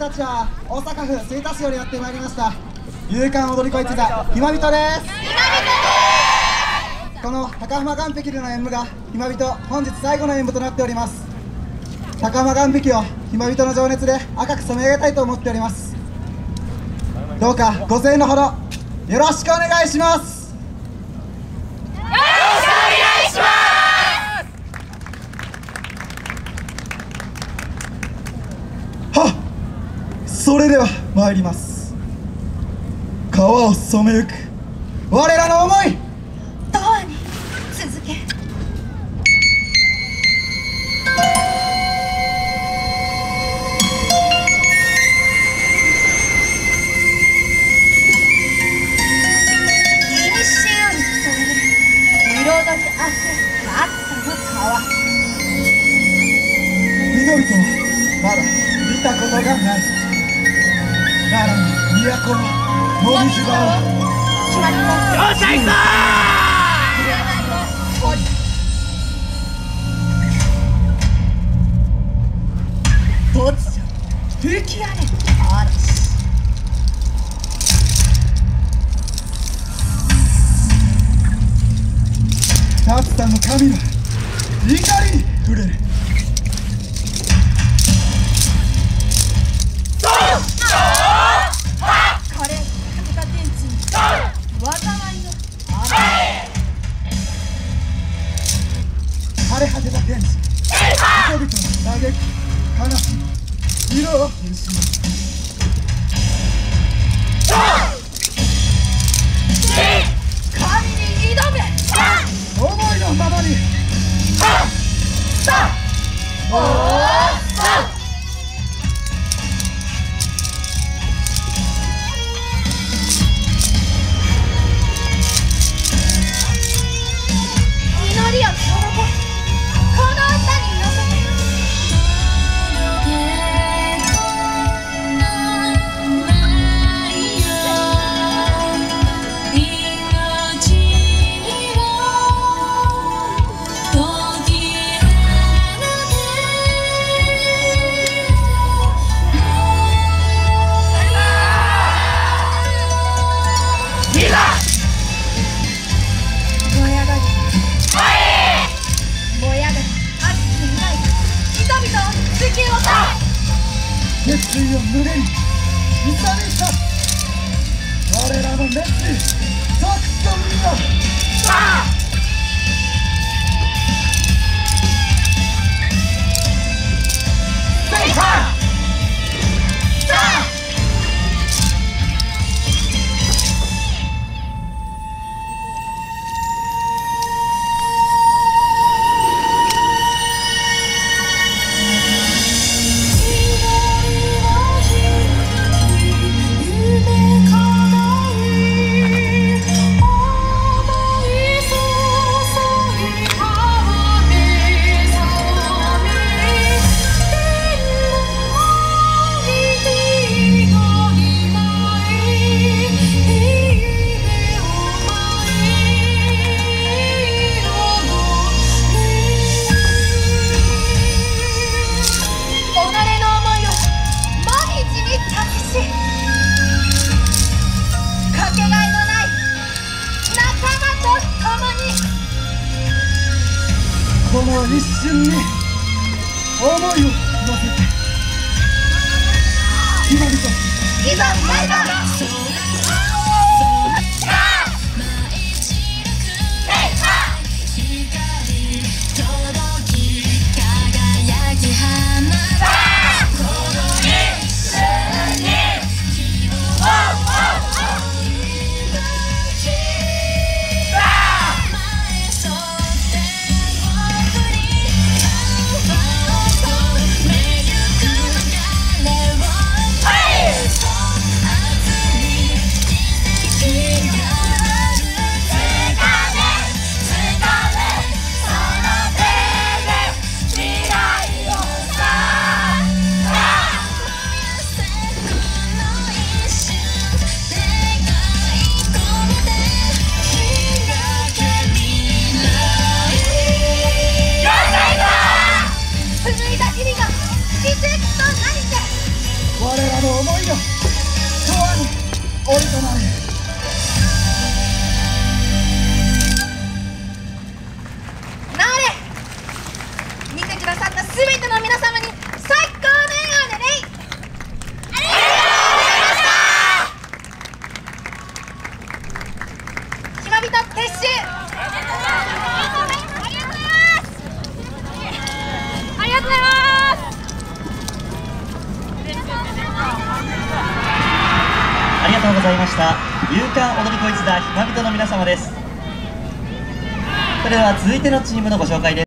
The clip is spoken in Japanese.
たちは大阪府吹田市よりやってまいりました勇敢踊り子一座ひまびとです。この高浜岸壁での演舞がひまびと本日最後の演舞となっております。高浜岸壁をひまびとの情熱で赤く染め上げたいと思っております。どうかご声援のほどよろしくお願いします。それでは参ります。川を染めゆく我らの思い、 永遠に続け。いにしえよりそれ彩りあふれた熱の川。 人々はまだ見たことがない。奈良の都のもみじ川を決まります。 よっしゃ行くぞ突如吹き荒れた嵐。 立田の神は怒りに触れる。枯れ果てた天地、人々の嘆き悲しみ色を変します。 神に挑め。 思いのままに祈りを届け。この歌に乗せて。決意を胸に勇み立つ我らの熱意作戦だ。この一瞬に思いを乗せてひまびといざ参る。 りとなり見てくださったすべての皆様に最高の笑顔でね。ありがとうございました。ひまびと撤収。ありがとうございます。 ありがとうございました。勇敢踊り子一座ひまびとの皆様です。それでは続いてのチームのご紹介です。